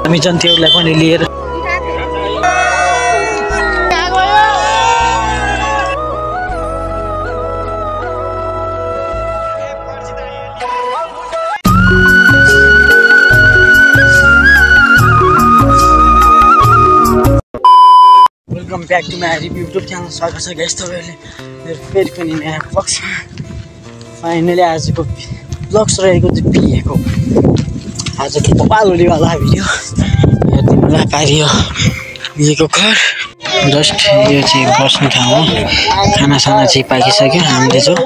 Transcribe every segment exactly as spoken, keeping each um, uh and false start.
हामी जन्तीहरूलाई पनि लिएर welcome back to my YouTube channel. स्वागत छ गाइस तपाईँहरूले मेरो फेरि पनि नयाँ ब्लग्समा। फाइनली आजको ब्लग्स रहेको चाहिँ बिहेको आज त कपाल उडीवाला भिडियो हेरिदिनुलाई पारियो। बिहेको घर जस्ट यो चाहिँ बस्ने ठाउँ हो। खानासाना चाहिँ पाकिसक्यो। हामीले चाहिँ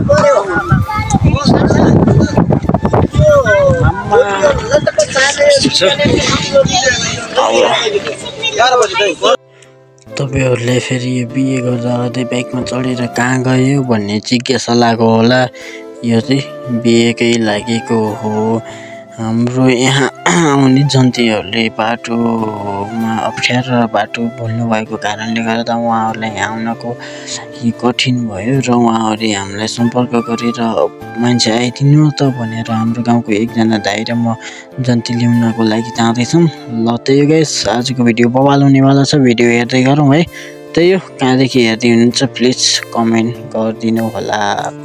तपाईहरूले फेरि यो बिहे गर्दा अझै बाइकमा चढेर कहाँ गयो भन्ने जिज्ञासा लागेको होला। यो चाहिँ बिहेकै लागेको हो। हाम्रो यहाँ आउने जन्तीहरूले बाटोमा अप्ठ्यारो बाटो भुल्नु भएको कारणले गर्दा उहाँहरूलाई यहाँ आउनको कठिन भयो र उहाँहरूले हामीलाई सम्पर्क गरेर मान्छे आइदिनु त भनेर हाम्रो गाउँको एकजना दाइ र म जन्ती ल्याउनको लागि जाँदैछौँ। ल त्यही गाइस आजको भिडियो बवाल हुनेवाला छ। भिडियो हेर्दै गरौँ है। त्यही हो, कहाँदेखि हेर्दै हुनुहुन्छ प्लिज कमेन्ट गरिदिनु होला।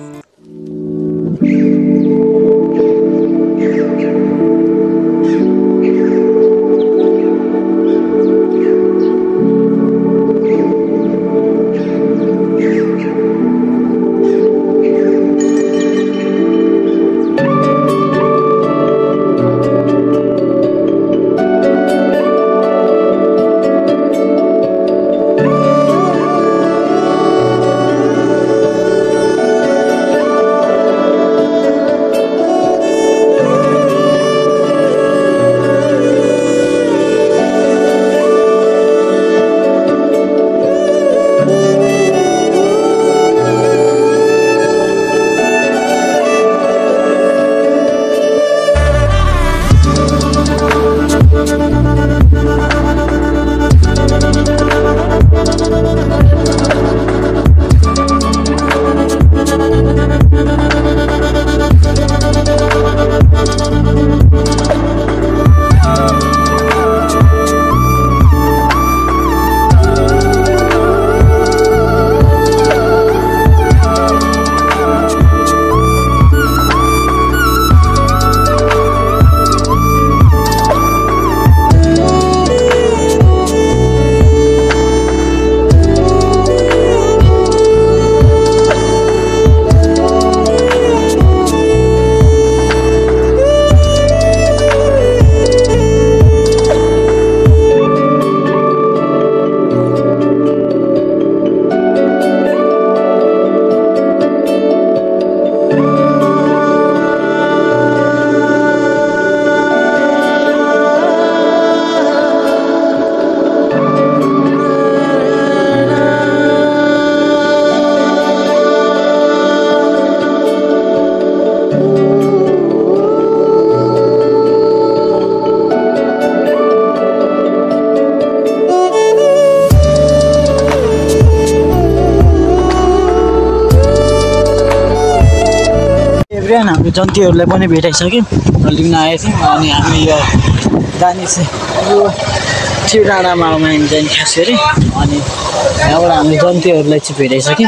हाम्रो जन्तीहरूलाई पनि भेटाइसक्यौँ, लिन आएको थियौँ। अनि हामी यो जाने चाहिँ यो त्यो डाँडामा हामी जाने खास गरी। अनि यहाँबाट हामी जन्तीहरूलाई चाहिँ भेटाइसक्यौँ।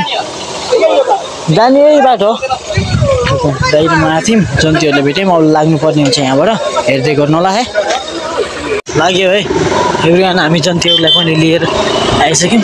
जाने यही बाटो दाइमा आएको थियौँ, जन्तीहरूलाई भेट्यौँ। अब लाग्नुपर्ने हुन्छ यहाँबाट, हेर्दै गर्नु होला है। लाग्यो है एभ्रिवान, हामी जन्तीहरूलाई पनि लिएर आइसक्यौँ।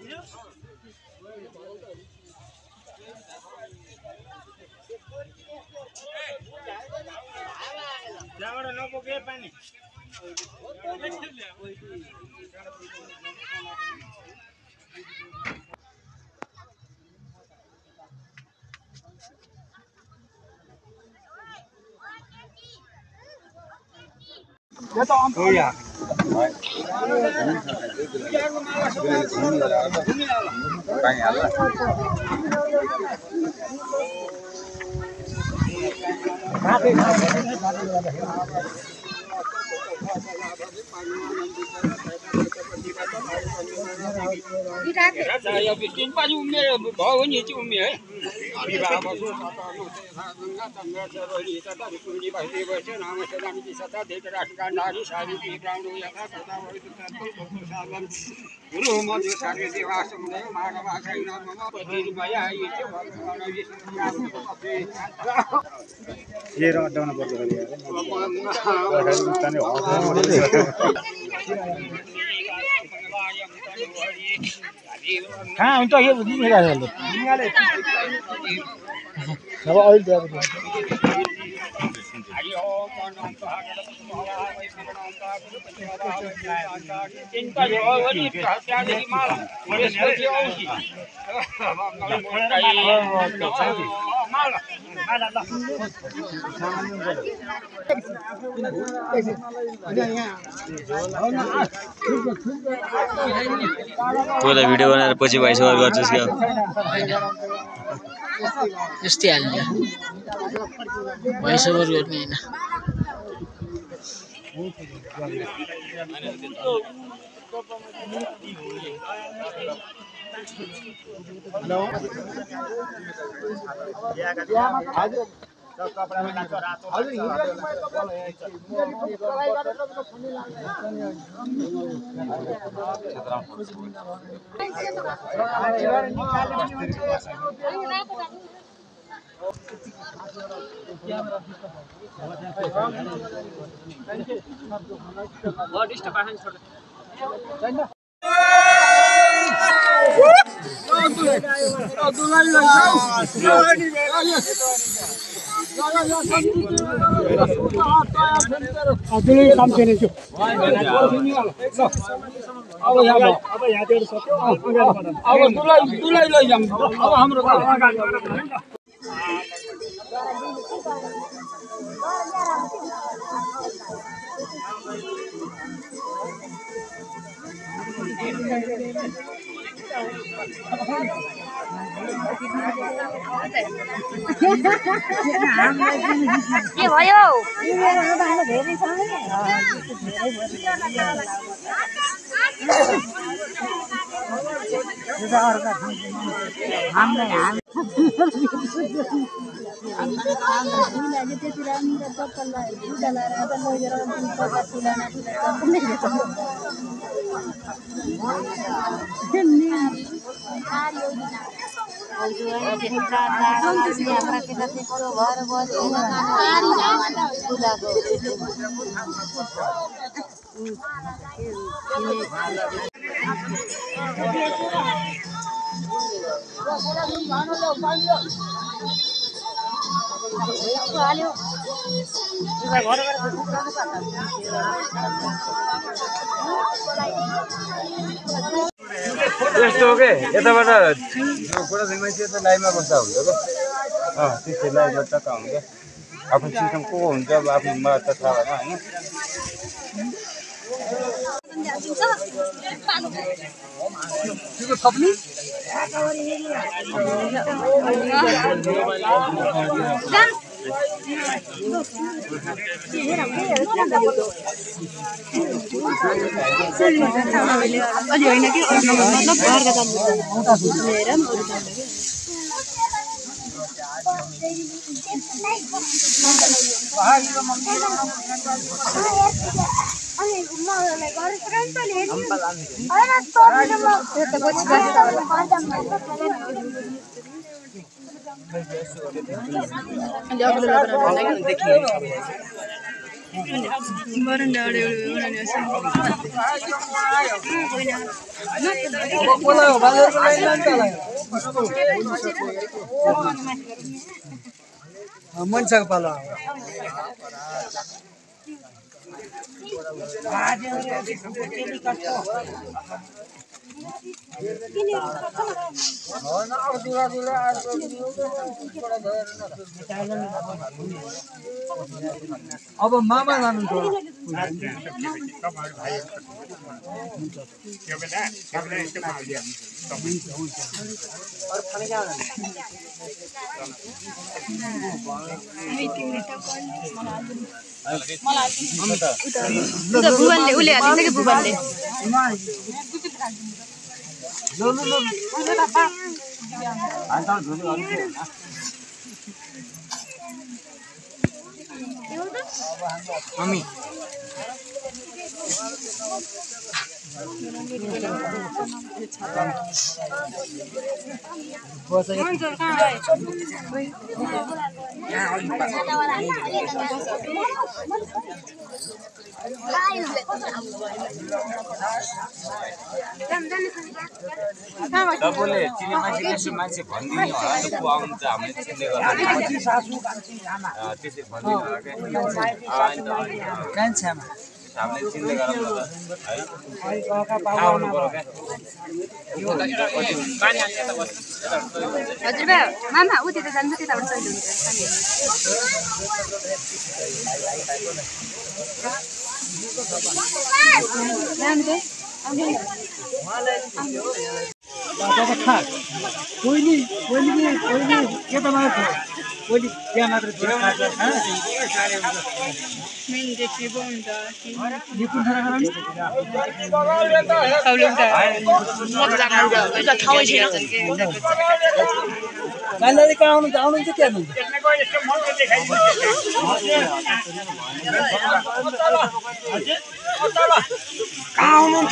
त्यहाँबाट नपुगे पानी यो त हो या पानी हाल्ला काटे यो बिस्किट पनि उम्मे भयो नि चाहिँ उम्मे है विवाह बसु नारी सारी ब्राह्मण यथा तथा गुरु मध्य सारे देवास मानव आशय नाम पति भया ये र अड्डाउन पर्छ कहाँ हुन्छ यो निकाल्यो अब अहिले दिएको हरि ओम अनन्त चिन्ता यो अनि प्रत्यादि माला त्यसपछि औषधि माला माला ल भिडियो बनाएर पछि भइस ओभर गर्छस् क्या यस्तै हाल्ने भोइस ओभर गर्ने होइन कपडामा रातो रातो अझै काम छैन त्यो अब यहाँ अब यहाँतिर सक्यो अब दुलाई दुलाई लैजाउँ अब हाम्रो के भयो यस्तो हो के यताबाट पुरा मान्छे त लाइभमा बस्दा हुन्छ ल अँ त्यस्तो लाइभमा त हुन्छ आफ्नो सिस्टम को हुन्छ अब आफ्नो मलाई त थाहा भएन होइन मन्छको पालो अब मामा लानु छ बुबानले उले हालिन्छ कि बुबानले मम्मी तपाईँले चिने मान्छे मान्छे भनिदिनु होला नि को आउनु त हामीले चिन्ने गर्दा त्यसरी भनिदिनु होला क्या हामीले चिन्ने गरौँ न त है आउनु पर्यो क्या हजुर बा मामा उ त्यता जान्छ त्यताबाट सजिलो कोइली कोइली कोइली के त मात्र कोइली त्यहाँ मात्र मेन देखि बन्द यो कुन खाना खाना गाइलाले कहाँ आउनु आउनु चाहिँ के हुन्छ कहाँ आउनुहुन्छ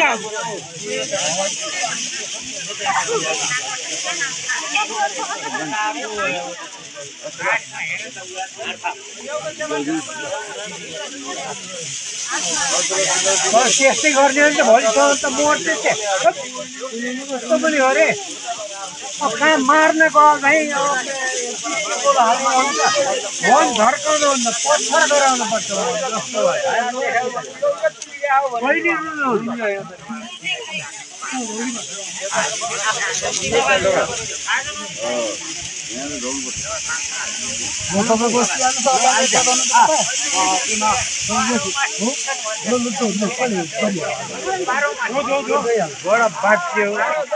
त्यस्तै गर्ने हो नि त भोलिसम्म त मोड्दै कस्तो पनि हो अरे कहाँ मार्ने गयो भाइ फोन झर्काउनु भन्दा पत्थर गराउनु पर्छ जस्तो कहिले बडा बाट्यो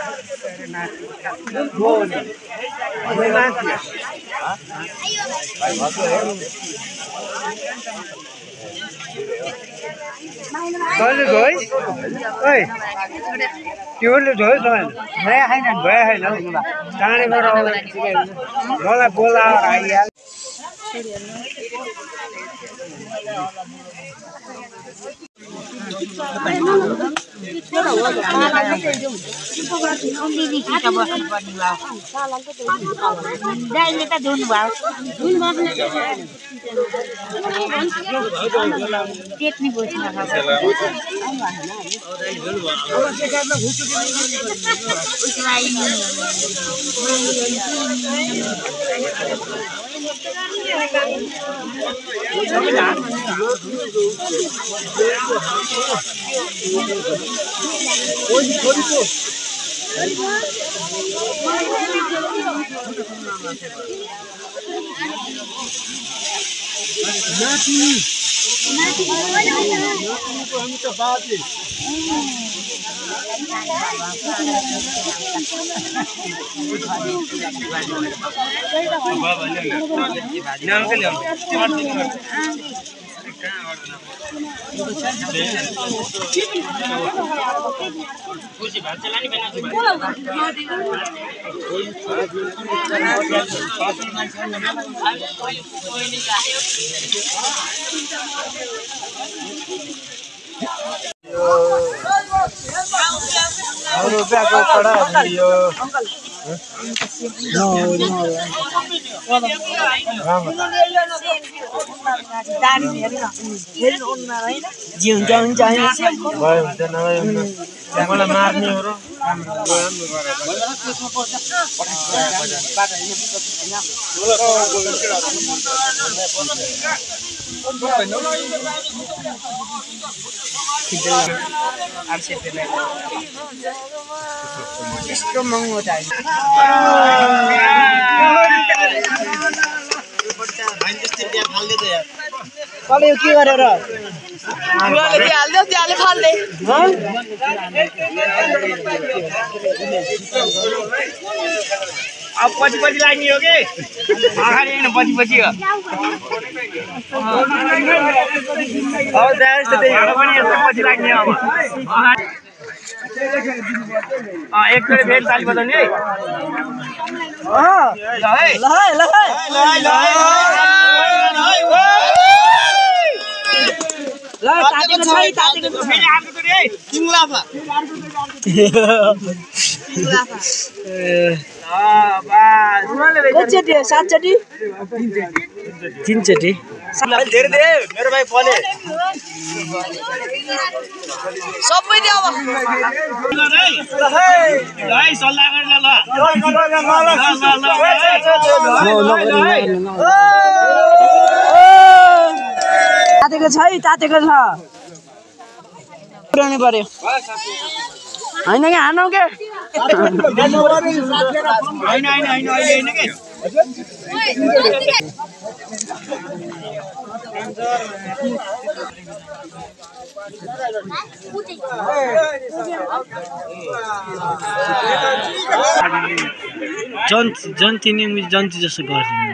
तैँले धोइ ओइ त्योले धोइ तपाईँ नयाँ खाइन भए छैन टाढेबाट आउँदा मलाई बोलाएर आइहाल्छ दाइले त धुनु भयो टेक्नी बस्न रुपियाँको कडा जे हुन्छ हुन्छ भयो हुन्छ नभए मलाई मार्ने हो र यस्तो महँगो चाहिँ कसले यो के गरेर अब पछि पछि लाग्ने हो कि अगाडि होइन पछि पछि हो अब त्यहाँ पनि यस्तो पछि लाग्ने अब एकचोटि फेरि ताली बजाउने है ल है ल है ल है ल तातेको छ है तातेको छ फेरि अर्को चोटि है तिन लाफा तिन लाफा कतिचोटि सातचोटि तिनचोटि धेरै दे मेरो भाइ फले सबै दे अब ल है सल्लाह गरेर ल तातेको छ है तातेको छ पुऱ्याउनु पर्यो होइन कि हानौ के होइन होइन होइन अहिले होइन के जन्ती जन्ती नि जन्ती जस्तो गर्दिनु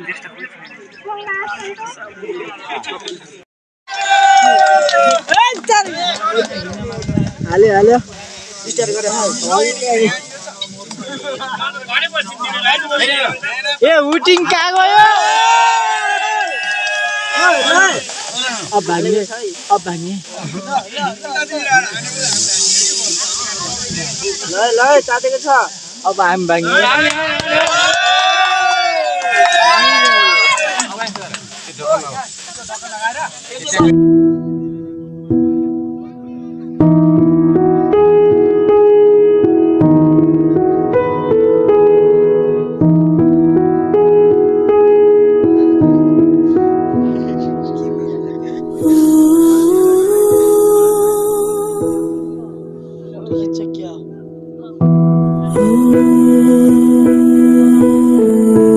हाल्यो हाल्यो स्टार्ट गरेर ए हुटिङ कहाँ गयो अब भाग्ने अब भाग्ने ल ल तातेको छ अब हामी भाग्ने Ooh.